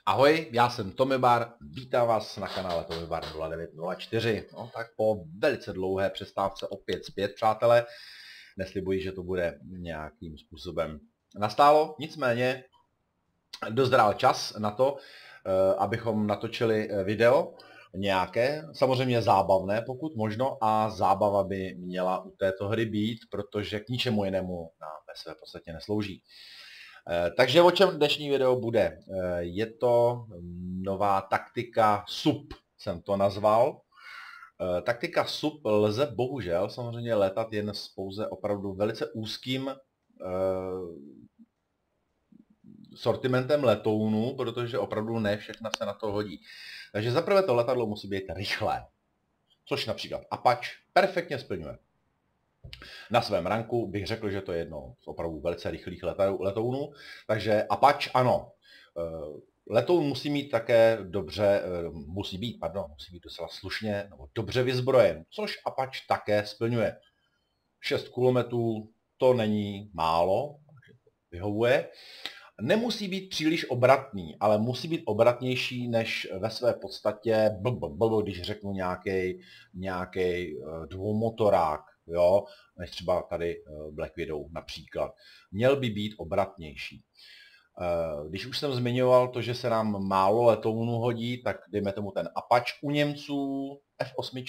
Ahoj, já jsem Tomibar, vítám vás na kanále Tomibar 0904. No tak po velice dlouhé přestávce opět zpět, přátelé. Neslibuji, že to bude nějakým způsobem nastálo, nicméně dozrál čas na to, abychom natočili video nějaké, samozřejmě zábavné, pokud možno, a zábava by měla u této hry být, protože k ničemu jinému nám ve své podstatě neslouží. Takže o čem dnešní video bude? Je to nová taktika SUP, jsem to nazval. Taktika SUP lze bohužel samozřejmě létat jen s pouze opravdu velice úzkým sortimentem letounů, protože opravdu ne všechna se na to hodí. Takže zaprvé to letadlo musí být rychlé, což například Apache perfektně splňuje. Na svém ranku bych řekl, že to je jedno z opravdu velice rychlých letounů, takže Apache ano. Letoun musí mít také musí být docela slušně nebo dobře vyzbrojen, což Apache také splňuje. 6 kulometů to není málo, takže to vyhovuje. Nemusí být příliš obratný, ale musí být obratnější než ve své podstatě, když řeknu nějaký dvoumotorák, jo, než třeba tady Black Widow například. Měl by být obratnější. Když už jsem zmiňoval to, že se nám málo letounů hodí, tak dejme tomu ten Apache, u Němců F8.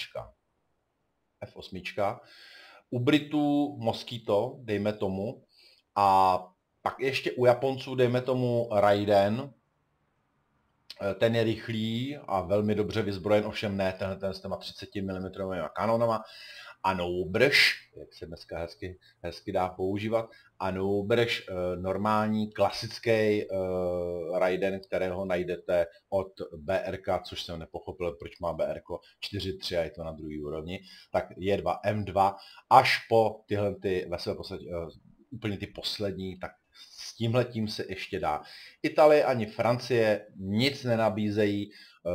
F8. U Britů Mosquito, dejme tomu, a pak ještě u Japonců dejme tomu Raiden. Ten je rychlý a velmi dobře vyzbrojen, ovšem ne ten s těma 30 mm kanonama. A noubrž, jak se dneska hezky dá používat, a noubrž normální klasický Raiden, kterého najdete od BRK, což jsem nepochopil, proč má BRK 4.3 a je to na druhé úrovni, tak J2, M2, až po tyhle ve své podstatě úplně ty poslední, tak s tímhletím se ještě dá. Itálie ani Francie nic nenabízejí.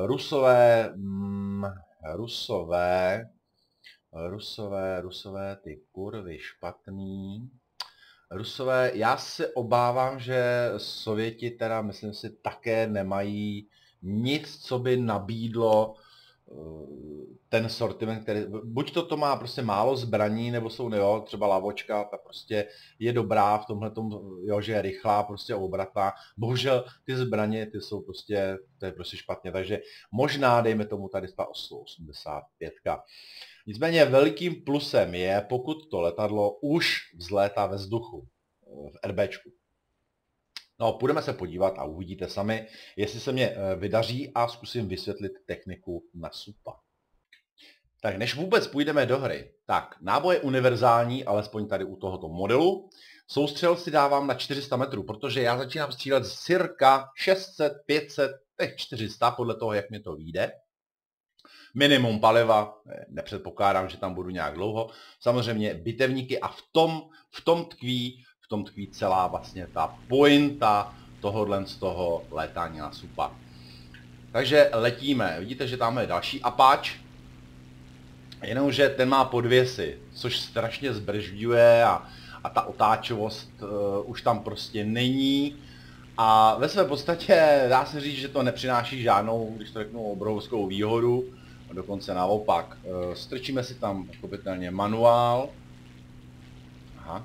Rusové, ty kurvy špatný. Rusové, já se obávám, že Sověti teda, myslím si, také nemají nic, co by nabídlo ten sortiment, který, buď to má prostě málo zbraní, nebo jsou, jo, třeba lavočka, ta prostě je dobrá v tomhletom, jo, že je rychlá, prostě obratná. Bohužel ty zbraně, ty jsou prostě, to je prostě špatně, takže možná, dejme tomu tady ta 85. Nicméně velikým plusem je, pokud to letadlo už vzlétá ve vzduchu, v RBčku. No, půjdeme se podívat a uvidíte sami, jestli se mě vydaří, a zkusím vysvětlit techniku na SUPa. Tak než vůbec půjdeme do hry, tak náboj je univerzální, alespoň tady u tohoto modelu. Soustřel si dávám na 400 metrů, protože já začínám střílet z cirka 600, 500, 400, podle toho, jak mi to vyjde. Minimum paliva, nepředpokládám, že tam budu nějak dlouho. Samozřejmě bitevníky, a v tom tkví celá vlastně ta pointa tohohle z toho létání na SUPa. Takže letíme. Vidíte, že tam je další Apache, jenomže ten má podvěsy, což strašně zbržďuje a ta otáčivost už tam prostě není. A ve své podstatě dá se říct, že to nepřináší žádnou, když to řeknu, obrovskou výhodu. Dokonce naopak. Strčíme si tam pochopitelně manuál. Aha.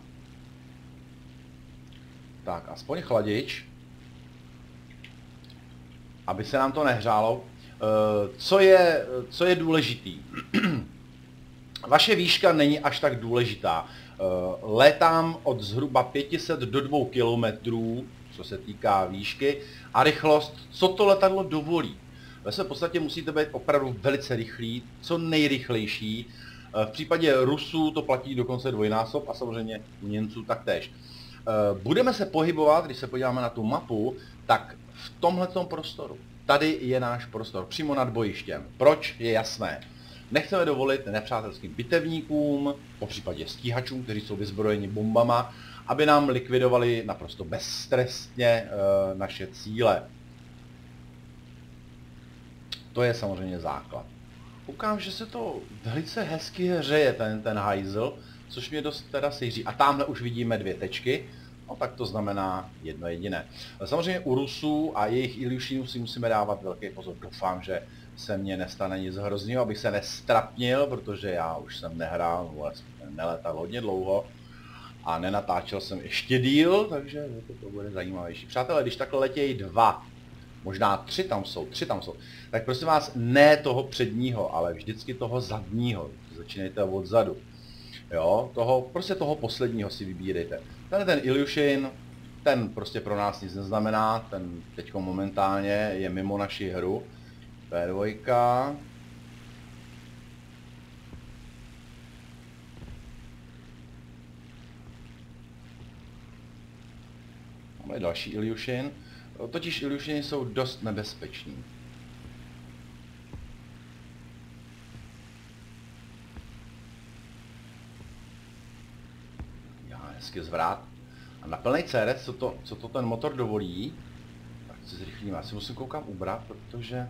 Tak, aspoň chladič, aby se nám to nehřálo. Co je důležitý? Vaše výška není až tak důležitá. Létám od zhruba 500 do 2 km, co se týká výšky, a rychlost, co to letadlo dovolí. Ve své podstatě musíte být opravdu velice rychlí, co nejrychlejší. V případě Rusů to platí dokonce dvojnásob a samozřejmě u Němců taktéž. Budeme se pohybovat, když se podíváme na tu mapu, tak v tomhletom prostoru. Tady je náš prostor, přímo nad bojištěm. Proč? Je jasné. Nechceme dovolit nepřátelským bitevníkům, popřípadě stíhačům, kteří jsou vyzbrojeni bombama, aby nám likvidovali naprosto bezstresně naše cíle. To je samozřejmě základ. Koukám, že se to velice hezky hřeje, ten hajzl, což mě dost teda sejří. A tamhle už vidíme 2 tečky, No tak to znamená jedno jediné. Samozřejmě u Rusů a jejich Ilyushinů si musíme dávat velký pozor. Doufám, že se mně nestane nic hroznýho, abych se nestrapnil, protože já už jsem nehrál, neletal hodně dlouho a nenatáčel jsem ještě díl, takže to bude zajímavější. Přátelé, když takhle letějí dva, možná tři tam jsou, tak prosím vás, ne toho předního, ale vždycky toho zadního. Začínejte odzadu. Jo, prostě toho posledního si vybírejte. Ten Ilyushin, ten prostě pro nás nic neznamená, ten teďko momentálně je mimo naši hru. P2. Máme další Ilyushin. Totiž Ilyushiny jsou dost nebezpeční. Hezky zvrat. A na plný CRS, co to ten motor dovolí, tak se zrychlíme. Já si musím koukám ubrat, protože...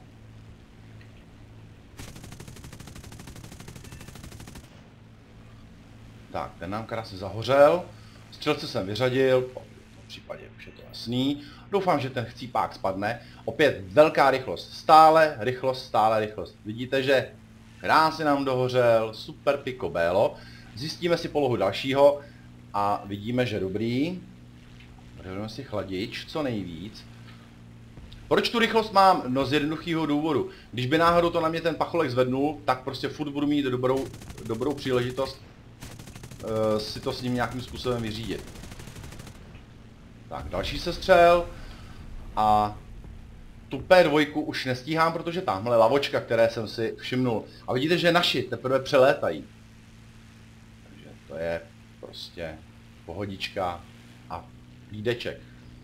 Tak, ten nám krásně zahořel. Střelce jsem vyřadil, v případě už je to jasný. Doufám, že ten chcípák spadne. Opět velká rychlost. Stále rychlost. Vidíte, že krásně nám dohořel, super picobello. Zjistíme si polohu dalšího. A vidíme, že dobrý. Budeme si chladič, co nejvíc. Proč tu rychlost mám? No z jednoduchého důvodu. Když by náhodou to na mě ten pacholek zvednul, tak prostě furt budu mít dobrou příležitost si to s ním nějakým způsobem vyřídit. Tak, další sestřel. A tu P2 už nestíhám, protože tamhle lavočka, které jsem si všimnul. A vidíte, že naši teprve přelétají. Takže to je prostě pohodička a lídeček.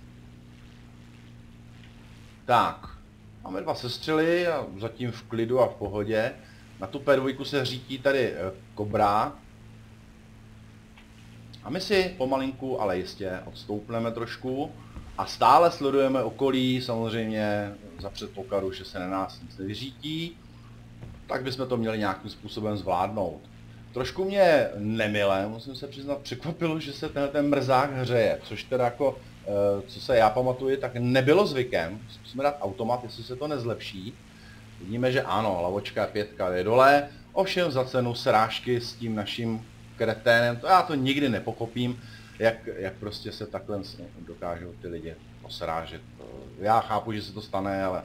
Tak, máme dva sestřely a zatím v klidu a v pohodě. Na tu P2 se řítí tady Kobra. A my si pomalinku, ale jistě odstoupneme trošku. A stále sledujeme okolí, samozřejmě za předpokladu, že se na nás nic nevyřítí. Tak bychom to měli nějakým způsobem zvládnout. Trošku mě nemile, musím se přiznat, překvapilo, že se ten mrzák hřeje, což teda jako, co se já pamatuju, tak nebylo zvykem. Zkusíme dát automat, jestli se to nezlepší. Vidíme, že ano, lavočka 5 je dole, ovšem za cenu srážky s tím naším kreténem, to já to nikdy nepokopím, jak prostě se takhle dokážou ty lidi posrážet. Já chápu, že se to stane, ale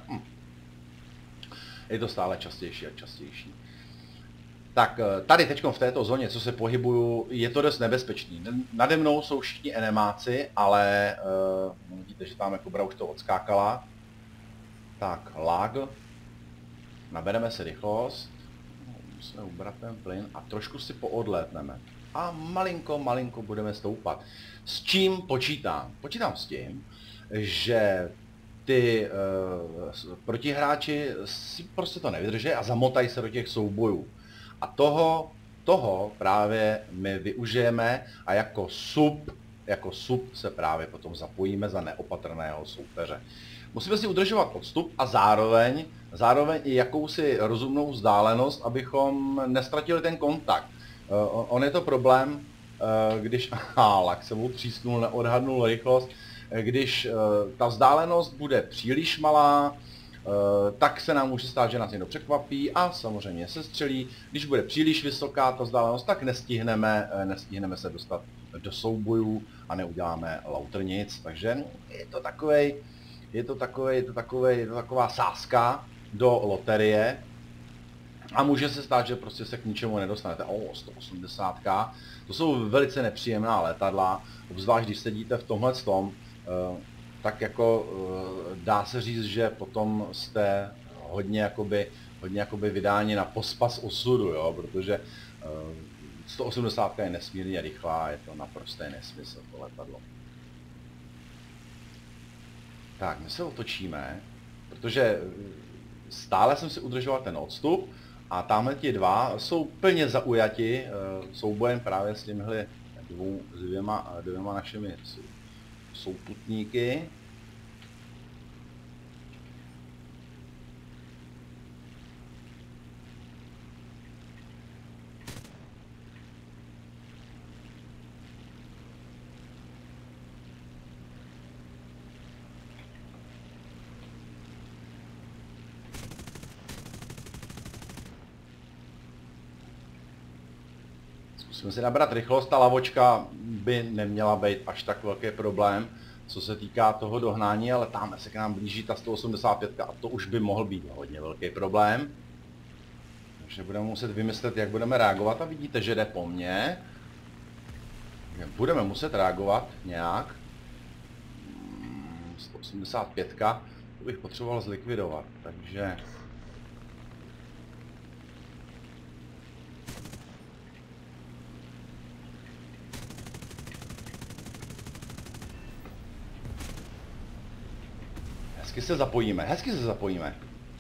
je to stále častější a častější. Tak tady teď v této zóně, co se pohybuju, je to dost nebezpečný. Nade mnou jsou všichni enemáci, ale vidíte, že tam Kobra už to odskákala. Tak, lag. Nabereme si rychlost. Musíme ubrat ten plyn a trošku si poodlétneme. A malinko budeme stoupat. S čím počítám? Počítám s tím, že ty protihráči si prostě to nevydrží a zamotají se do těch soubojů. A toho právě my využijeme a jako sub se právě potom zapojíme za neopatrného soupeře. Musíme si udržovat odstup a zároveň i jakousi rozumnou vzdálenost, abychom nestratili ten kontakt. On je to problém, když lak se mu třísknul, neodhadnul rychlost, když ta vzdálenost bude příliš malá, tak se nám může stát, že nás někdo překvapí a samozřejmě se střelí. Když bude příliš vysoká ta vzdálenost, tak nestihneme se dostat do soubojů a neuděláme lauter nic. Takže je to taková sázka do loterie a může se stát, že prostě se k ničemu nedostanete. 180, to jsou velice nepříjemná letadla, obzvlášť když sedíte v tomhle tom, tak jako dá se říct, že potom jste hodně jakoby vydáni na pospas osudu, jo, protože 180 je nesmírně rychlá, je to naprostý nesmysl to letadlo. Tak, my se otočíme, protože stále jsem si udržoval ten odstup a tamhle ti dva jsou plně zaujati soubojem právě s těmihle dvěma našimi souputníky. Musíme si nabrat rychlost, ta lavočka by neměla být až tak velký problém, co se týká toho dohnání, ale tam se k nám blíží ta 185 a to už by mohl být hodně velký problém. Takže budeme muset vymyslet, jak budeme reagovat a vidíte, že jde po mně. Budeme muset reagovat nějak. 185, to bych potřeboval zlikvidovat, takže... Hezky se zapojíme, hezky se zapojíme.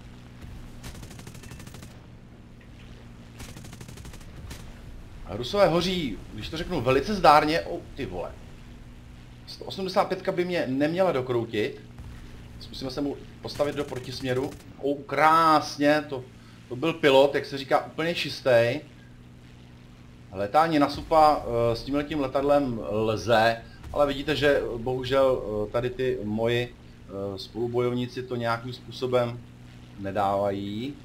Rusové hoří, když to řeknu, velice zdárně. Ty vole. 185 by mě neměla dokroutit. Zkusíme se mu postavit do protisměru. Krásně, to byl pilot, jak se říká, úplně čistý. Letání na supa s tímhletím letadlem lze, ale vidíte, že bohužel tady ty moji spolubojovníci to nějakým způsobem nedávají.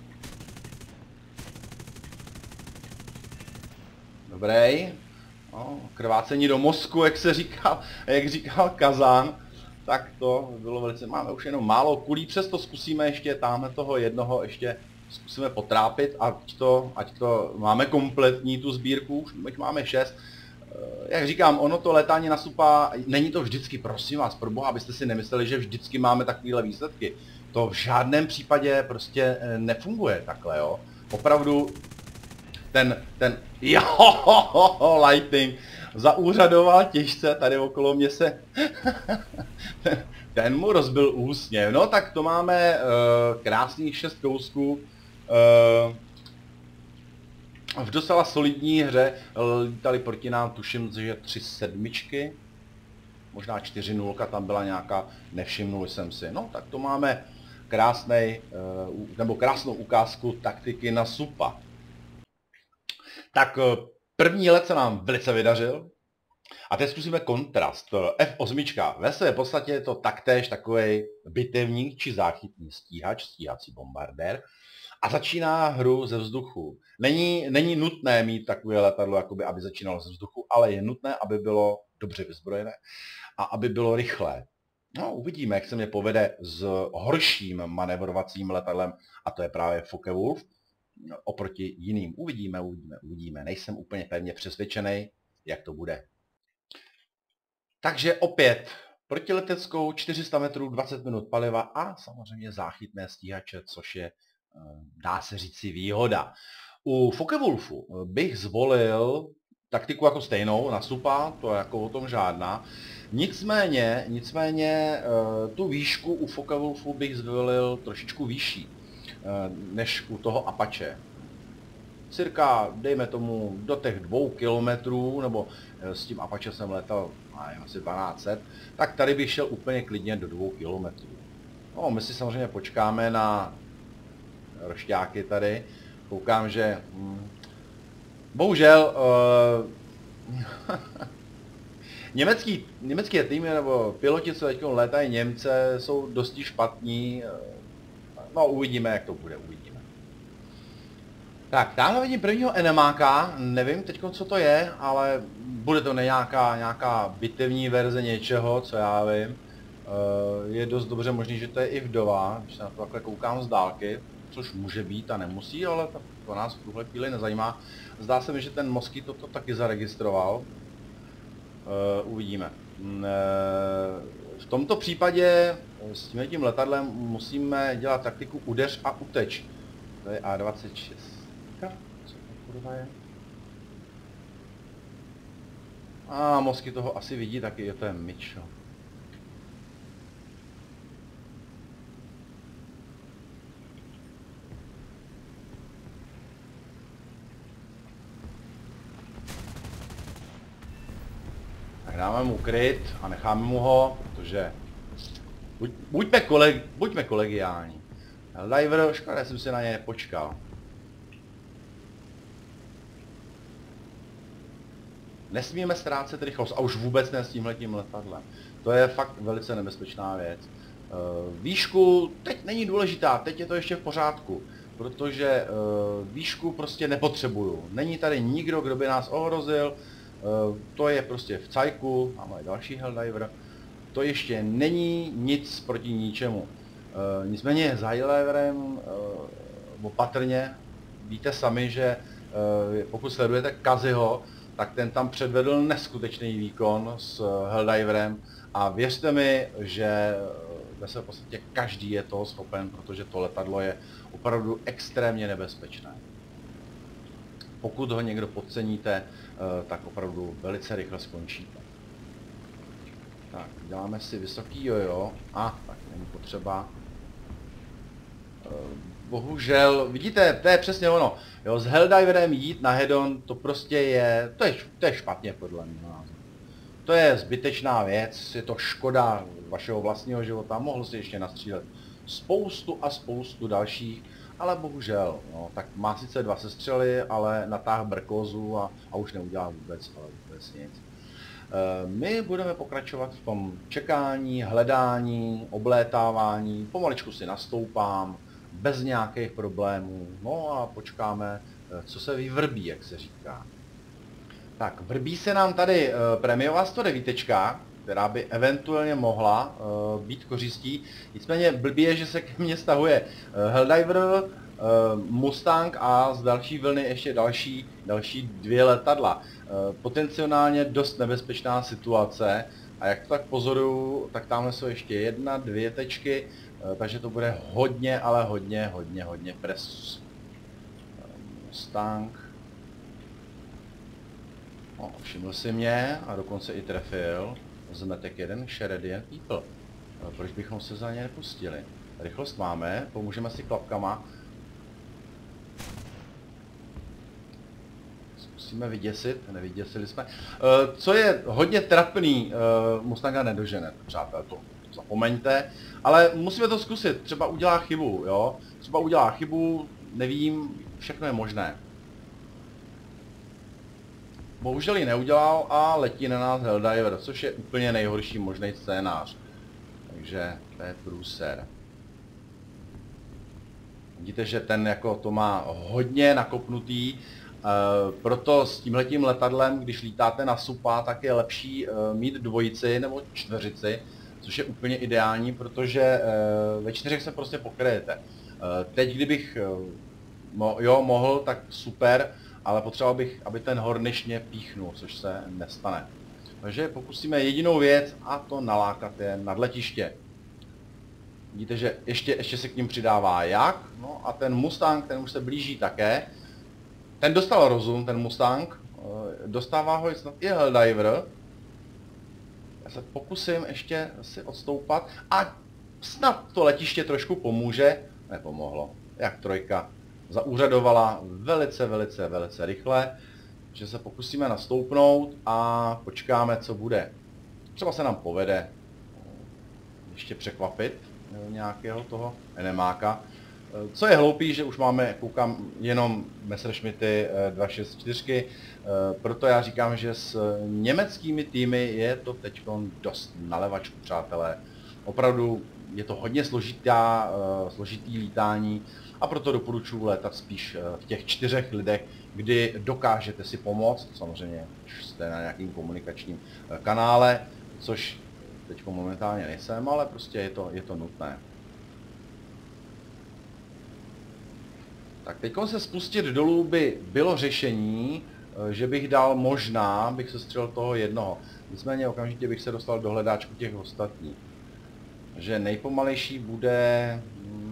Dobrý. No, krvácení do mozku, jak říkal Kazan. Tak to bylo velice, máme už jenom málo kulí, přesto zkusíme ještě tamhle toho jednoho ještě zkusíme potrápit, ať to máme kompletní tu sbírku, už máme 6. Jak říkám, ono to letání na supa, není to vždycky, prosím vás, pro boha, abyste si nemysleli, že vždycky máme takovéhle výsledky. To v žádném případě prostě nefunguje takhle, jo. Opravdu Lightning zaúřadoval těžce, tady okolo mě se ten mu rozbil úsměv. No tak to máme krásných 6 kousků v docela solidní hře. Lítali proti nám, tuším, že 3 sedmičky, možná 4-0 tam byla nějaká, nevšimnul jsem si. No tak to máme krásnou ukázku taktiky na supa. Tak první let se nám velice vydařil. A teď zkusíme kontrast. F8. Ve své podstatě je to taktéž takový bitevník či záchytný stíhač, stíhací bombardér. A začíná hru ze vzduchu. Není nutné mít takové letadlo, jakoby, aby začínalo ze vzduchu, ale je nutné, aby bylo dobře vyzbrojené a aby bylo rychlé. No, uvidíme, jak se mě povede s horším manevrovacím letadlem, a to je právě Focke-Wulf, oproti jiným. Uvidíme. Nejsem úplně pevně přesvědčený, jak to bude. Takže opět protileteckou 400 metrů, 20 minut paliva a samozřejmě záchytné stíhače, což je, dá se říci, výhoda. U Focke-Wulfu bych zvolil taktiku jako stejnou na supa, to je jako o tom žádná. Nicméně tu výšku u Focke-Wulfu bych zvolil trošičku vyšší než u toho Apache. Cirka, dejme tomu, do těch 2 kilometrů, nebo s tím Apache jsem letal asi 1200, tak tady bych šel úplně klidně do 2 kilometrů. No, my si samozřejmě počkáme na rošťáky tady. Koukám, že bohužel německé týmy nebo piloti, co teď létají Němce, jsou dosti špatní. No, uvidíme, jak to bude, uvidíme. Tak, tamhle vidím prvního enemáka, nevím teď, co to je, ale bude to nějaká bitevní verze něčeho, co já vím. Je dost dobře možný, že to je i vdova, když se na to takhle koukám z dálky, což může být a nemusí, ale to nás v tuhle chvíli nezajímá. Zdá se mi, že ten Mosky to taky zaregistroval. Uvidíme. V tomto případě s tím letadlem musíme dělat taktiku udeř a uteč. To je A26. Co to kurva je? A Mosky toho asi vidí taky, to je Mičo. Tak dáme mu kryt a necháme mu ho, protože buďme kolegiální. Diver, škoda, jsem si na ně počkal. Nesmíme ztrácet rychlost a už vůbec ne s tímhletím letadlem. To je fakt velice nebezpečná věc. Výšku teď není důležitá, teď je to ještě v pořádku. protože výšku prostě nepotřebuju. Není tady nikdo, kdo by nás ohrozil, to je prostě v cajku, máme další Helldiver, to ještě není nic proti ničemu. Nicméně s Helldiverem opatrně, víte sami, že pokud sledujete Kaziho, tak ten tam předvedl neskutečný výkon s Helldiverem a věřte mi, že v podstatě každý je toho schopen, protože to letadlo je opravdu extrémně nebezpečné. Pokud ho někdo podceníte, tak opravdu velice rychle skončíte. Tak, děláme si vysoký jojo. Tak není potřeba. Bohužel, vidíte, to je přesně ono. Jo, s Helldiverem jít na head-on, to prostě je, to je špatně podle mě. To je zbytečná věc, je to škoda vašeho vlastního života, mohl si ještě nastřílet spoustu a spoustu dalších, ale bohužel, no, tak má sice 2 sestřely, ale natáhl brkózu a už neudělá vůbec, ale vůbec nic. My budeme pokračovat v tom čekání, hledání, oblétávání, pomaličku si nastoupám, bez nějakých problémů, no a počkáme, co se vyvrbí, jak se říká. Tak, vrbí se nám tady prémiová 109, která by eventuálně mohla být kořistí. Nicméně blbý je, že se ke mně stahuje Helldiver, Mustang a z další vlny ještě další 2 letadla. Potenciálně dost nebezpečná situace a jak to tak pozoruju, tak tamhle jsou ještě 1, 2 tečky, takže to bude hodně, ale hodně presus. Mustang. No, všiml si mě a dokonce i trefil. Zmetek 1, Sheridan People. Proč bychom se za ně nepustili? Rychlost máme, pomůžeme si klapkama. Zkusíme vyděsit, nevyděsili jsme. Co je hodně trapný, Mustanga nedožene, přátel, to zapomeňte. Ale musíme to zkusit, třeba udělá chybu, jo? Třeba udělá chybu, nevím, všechno je možné. Bohužel ji neudělal a letí na nás Helldiver, což je úplně nejhorší možný scénář. Takže to je průser. Vidíte, že ten jako to má hodně nakopnutý, proto s tímhletím letadlem, když lítáte na supa, tak je lepší mít 2 nebo 4, což je úplně ideální, protože ve 4 se prostě pokryjete. Teď kdybych mohl, tak super, ale potřeboval bych, aby ten Horniš mě píchnul, což se nestane. Takže pokusíme jedinou věc a to nalákat je nad letiště. Vidíte, že ještě se k ním přidává jak, no a ten Mustang, ten už se blíží také. Ten dostal rozum, ten Mustang, dostává ho snad i Helldiver. Já se pokusím ještě si odstoupat a snad to letiště trošku pomůže. Nepomohlo, jak 3 zaúřadovala velice rychle, že se pokusíme nastoupnout a počkáme, co bude. Třeba se nám povede ještě překvapit nějakého toho enemáka. Co je hloupý, že už máme, koukám, jenom Messerschmitty 264, proto já říkám, že s německými týmy je to teď dost na levačku, přátelé. Opravdu je to hodně složitý lítání a proto doporučuji létat spíš v těch 4 lidech, kdy dokážete si pomoct, samozřejmě, když jste na nějakým komunikačním kanále, což teď momentálně nejsem, ale prostě je to nutné. Tak teď se spustit dolů by bylo řešení, že bych dal možná, bych se střelil toho jednoho. Nicméně okamžitě bych se dostal do hledáčku těch ostatních. Že nejpomalejší bude...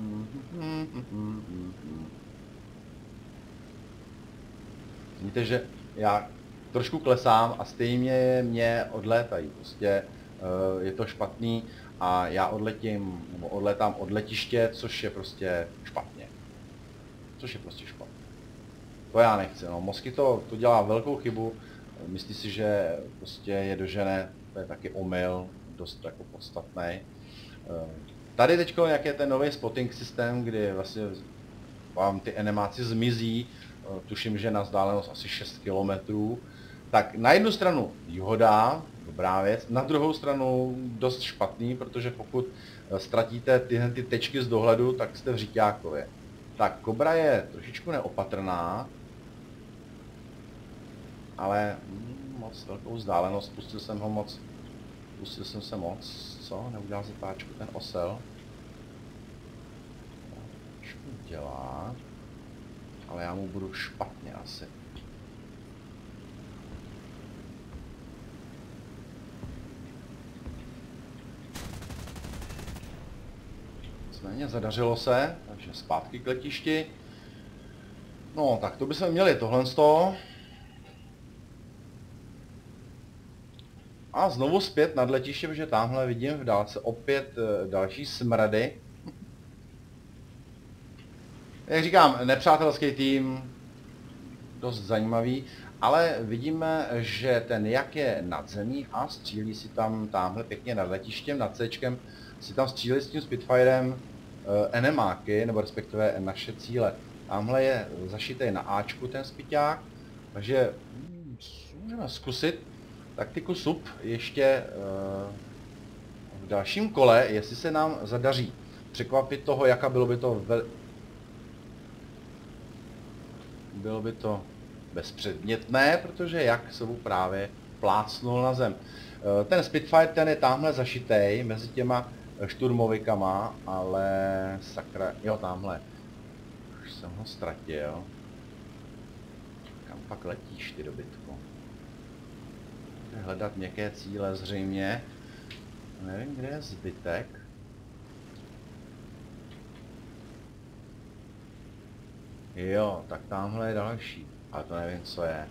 Vidíte, že já trošku klesám a stejně mě odlétají. Prostě je to špatný a já odlétám od letiště, což je prostě špatně. To já nechci, no. Mosquito to dělá velkou chybu, myslí si, že prostě je dožene, to je taky omyl, dost jako podstatný. Tady teďko, jak je ten nový spotting systém, kdy vlastně vám ty enemáci zmizí, tuším, že na vzdálenost asi 6 km, tak na jednu stranu výhoda, dobrá věc, na druhou stranu dost špatný, protože pokud ztratíte tyhle ty tečky z dohledu, tak jste v řiťákově. Tak, Kobra je trošičku neopatrná. Ale moc velkou vzdálenost, pustil jsem se moc, co? Neudělal zatáčku ten osel. Trošku dělá, ale já mu budu špatně asi. Nicméně zadařilo se, takže zpátky k letišti. No, tak to bychom měli tohle z toho. A znovu zpět nad letiště, protože tamhle vidím v dálce opět další smrady. Jak říkám, nepřátelský tým, dost zajímavý, ale vidíme, že ten jak je nad zemí a střílí si tam tamhle pěkně nad letištěm, nad Cčkem, si tam střílí s tím Spitfirem NMáky, nebo respektive naše cíle. Tamhle je zašitý na Ačku ten Spiťák, takže můžeme zkusit taktiku sub ještě v dalším kole, jestli se nám zadaří překvapit toho, jaká bylo by to bezpředmětné, protože jak se mu právě plácnul na zem. Ten Spitfire, ten je tamhle zašitej mezi těma šturmovikama, ale sakra, jo tamhle, už jsem ho ztratil. Kam pak letíš ty dobytku? Hledat měkké cíle zřejmě. Nevím, kde je zbytek. Jo, tak tamhle je další. Ale to nevím, co je.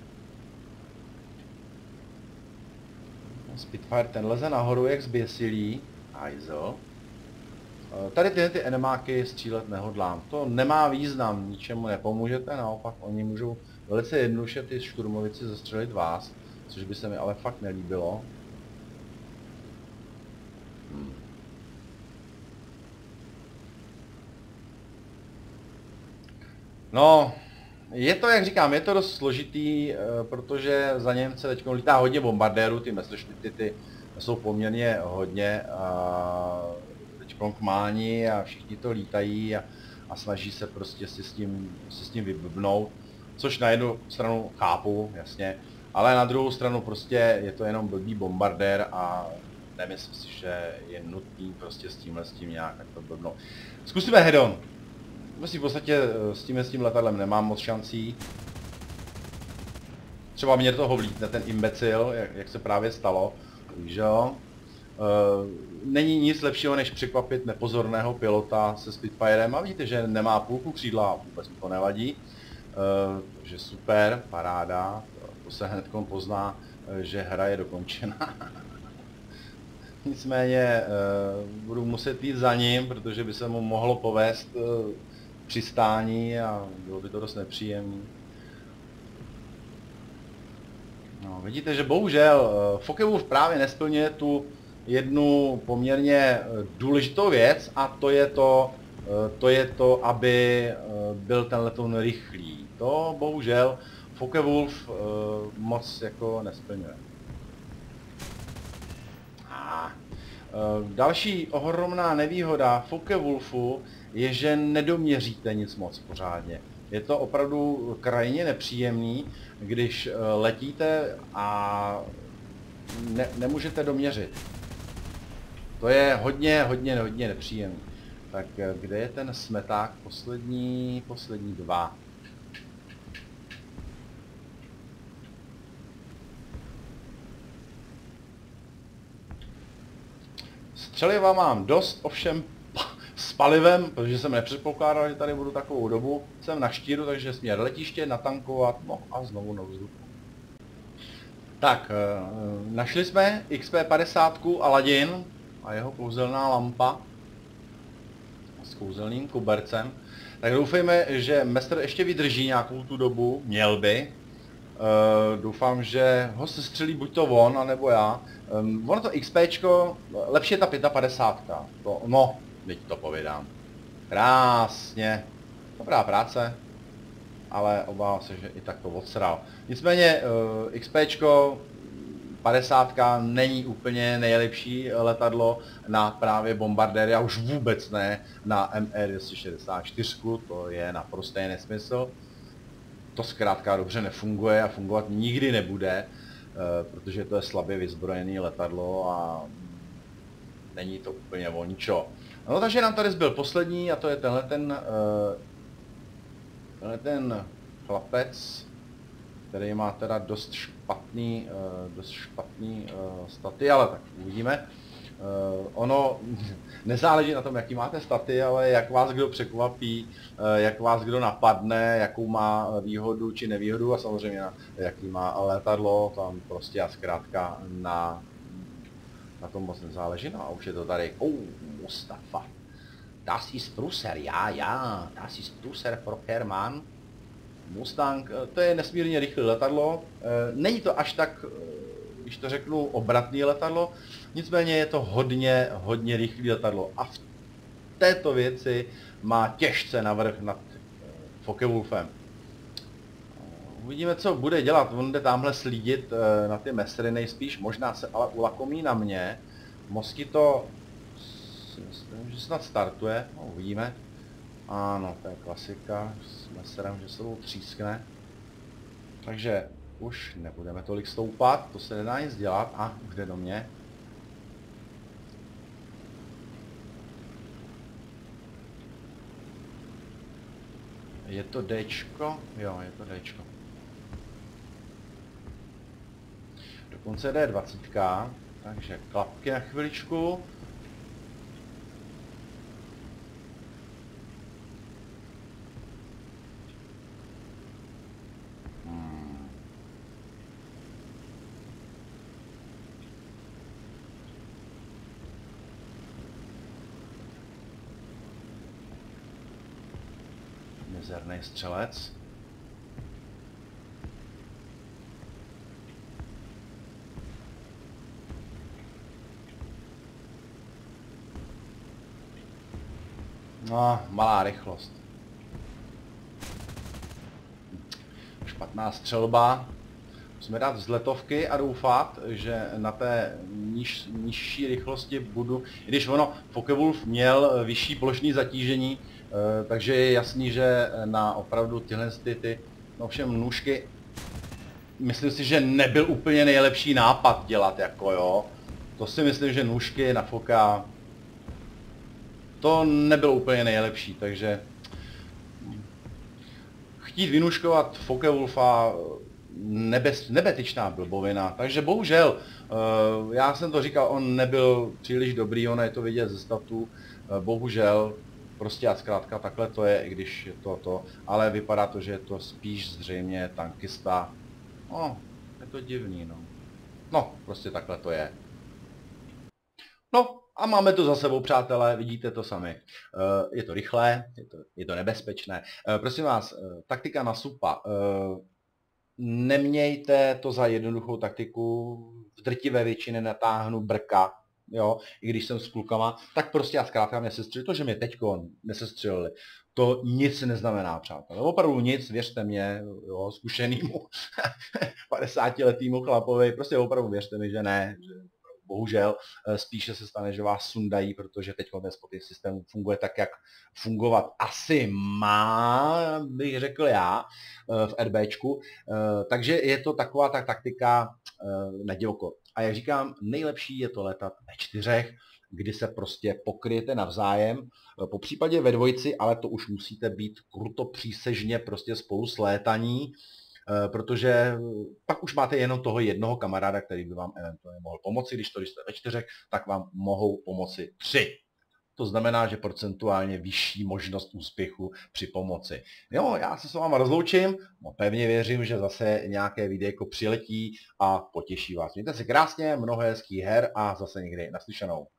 Spitfire, ten leze nahoru jak zběsilý. Hajzel. Tady ty enemáky střílet nehodlám. To nemá význam, ničemu nepomůžete, naopak oni můžou velice jednoduše ty šturmovici zastřelit vás. Což by se mi ale fakt nelíbilo. No, je to, jak říkám, je to dost složitý, protože za Němce teď lítá hodně bombardérů, ty Messerschmitty ty jsou poměrně hodně teď kmáni a všichni to lítají a snaží se prostě si s tím vyblbnout, což na jednu stranu chápu, jasně, ale na druhou stranu prostě je to jenom blbý bombardér a nemyslím si, že je nutný prostě s tím nějak to blbnout. Zkusíme head-on. Vlastně v podstatě s tím letadlem nemám moc šancí. Třeba mě do toho vlítne ten imbecil, jak se právě stalo, víš jo. Není nic lepšího, než překvapit nepozorného pilota se Spitfirem a vidíte, že nemá půlku křídla a vůbec mi to nevadí. Takže super, paráda, to se hned pozná, že hra je dokončena. Nicméně budu muset jít za ním, protože by se mu mohlo povést přistání a bylo by to dost nepříjemné. No, vidíte, že bohužel Focke-Wulf právě nesplňuje tu jednu poměrně důležitou věc a to je to, aby byl ten letoun rychlý. To bohužel Focke-Wulf moc jako nesplňuje. Další ohromná nevýhoda Focke-Wulfu je, že nedoměříte nic moc pořádně. Je to opravdu krajně nepříjemný, když letíte a nemůžete doměřit. To je hodně nepříjemný. Tak kde je ten smeták? Poslední dva. Střeliva mám dost, ovšem s palivem, protože jsem nepředpokládal, že tady budu takovou dobu. Jsem na štíru, takže směr letiště, natankovat, no a znovu na vzduchu. Tak, našli jsme XP50 Aladin a jeho kouzelná lampa s kouzelným kobercem. Tak doufejme, že mistr ještě vydrží nějakou tu dobu, měl by. Doufám, že ho se střelí buď to on, anebo já. Ono to XPčko, lepší je ta 55. To, no, teď to povídám. Krásně. Dobrá práce. Ale obávám se, že i tak to odsral. Nicméně XPčko 50 není úplně nejlepší letadlo na právě bombardéry a už vůbec ne na ME-264, to je naprostý nesmysl. To zkrátka dobře nefunguje a fungovat nikdy nebude, protože to je slabě vyzbrojené letadlo a není to úplně o ničo. No takže nám tady zbyl poslední a to je tenhle ten chlapec, který má teda dost špatný staty, ale tak uvidíme. Ono nezáleží na tom, jaký máte staty, ale jak vás kdo překvapí, jak vás kdo napadne, jakou má výhodu či nevýhodu a samozřejmě jaký má letadlo, tam prostě a zkrátka na tom moc nezáleží. No a už je to tady, Mustafa. Das ist Russer, ja, das ist Russer pro Hermann. Mustang, to je nesmírně rychlé letadlo, není to až tak, když to řeknu, obratné letadlo, nicméně je to hodně rychlé letadlo a v této věci má těžce navrch nad Focke-Wulfem. Uvidíme, co bude dělat, on jde tamhle slídit na ty mesry nejspíš, možná se ale ulakomí na mě. Mosquito si myslím, že snad startuje, no, uvidíme. Ano, to je klasika, s meserem, že se to třískne. Takže už nebudeme tolik stoupat, to se nedá nic dělat. A už jde do mě. Je to Dčko? Jo, je to Dčko. Dokonce D20, takže klapky na chviličku. Mizerný střelec. No, malá rychlost. Špatná střelba. Musíme dát vzletovky a doufat, že na té nižší rychlosti budu, i když ono, Focke-Wulf měl vyšší plošné zatížení, takže je jasný, že na opravdu tyhle no všem nůžky, myslím si, že nebyl úplně nejlepší nápad dělat, jako jo. To si myslím, že nůžky na Foka, to nebylo úplně nejlepší, takže chtít vynůžkovat Focke-Wulfa, nebetyčná blbovina, takže bohužel, já jsem to říkal, on nebyl příliš dobrý, ono je to vidět ze statů, bohužel, prostě a zkrátka takhle to je, i když je to, ale vypadá to, že je to spíš zřejmě tankista, no, je to divný, no. No, prostě takhle to je. No, a máme to za sebou, přátelé, vidíte to sami. Je to rychlé, je to nebezpečné. Prosím vás, taktika na supa. Nemějte to za jednoduchou taktiku, v drtivé většině natáhnu brka, jo, i když jsem s klukama, tak prostě a zkrátka mě sestřelili. To, že mě teďko nesestřelili, to nic neznamená, přátelé. Opravdu nic, věřte mě, jo, zkušenýmu 50letýmu chlapovi, prostě opravdu věřte mi, že ne, že bohužel spíše se stane, že vás sundají, protože teď ten spotting systém funguje tak, jak fungovat asi má, bych řekl já, v RBčku. Takže je to taková ta taktika na divoko. A jak říkám, nejlepší je to letat ve čtyřech, kdy se prostě pokryjete navzájem, po případě ve dvojici, ale to už musíte být kruto přísežně prostě spolu slétaní, protože pak už máte jenom toho jednoho kamaráda, který by vám eventuálně mohl pomoci, když jste ve čtyřech, tak vám mohou pomoci 3. To znamená, že procentuálně vyšší možnost úspěchu při pomoci. Jo, já se s váma rozloučím, no, pevně věřím, že zase nějaké videjko přiletí a potěší vás. Mějte se krásně, mnoho hezkých her a zase někdy naslyšenou.